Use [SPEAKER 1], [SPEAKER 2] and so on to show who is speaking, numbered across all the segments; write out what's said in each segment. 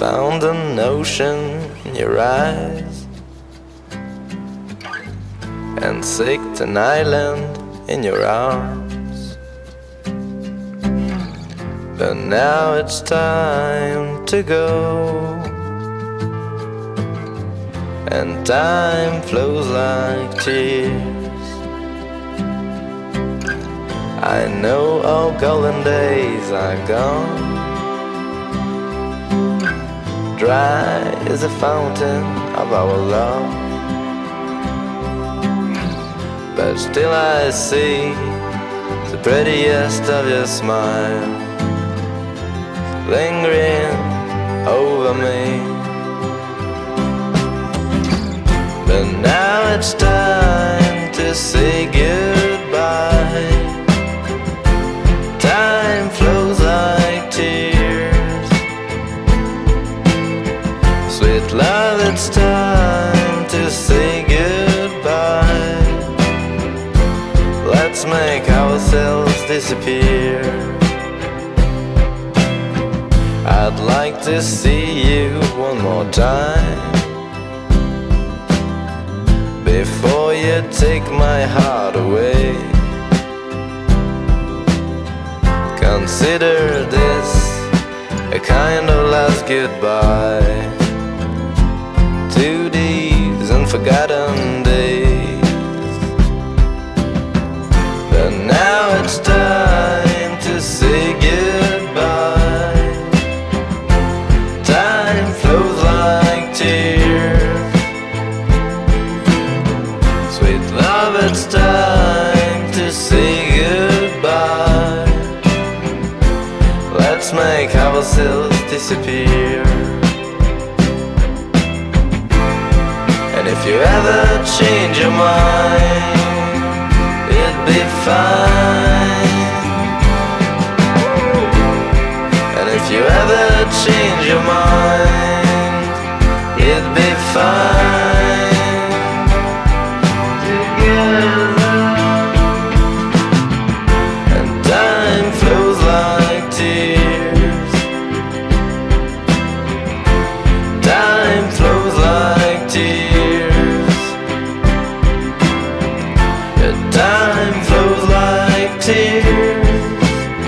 [SPEAKER 1] found an ocean in your eyes and seeked an island in your arms. But now it's time to go, and time flows like tears. I know all golden days are gone. Dry is the fountain of our love, but still I see the prettiest of your smile lingering over me. But now it's time to say goodbye. Time flows like tears. Sweet love, it's time to say goodbye. Let's make ourselves disappear. I'd like to see you one more time before you take my heart away. Consider this a kind of last goodbye to these unforgotten days. But now it's time to say goodbye. Time flows like tears. Sweet love, it's time to say goodbye. Let's make ourselves disappear. And if you ever change your mind, it'd be fine. And if you ever change your mind, it'd be fine. Together. And time flows like tears. Time flows like tears. Time flows like tears.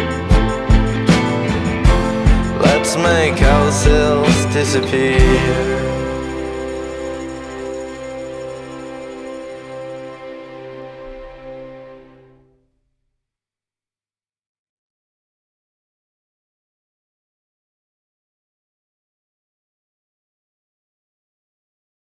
[SPEAKER 1] Let's make ourselves disappear.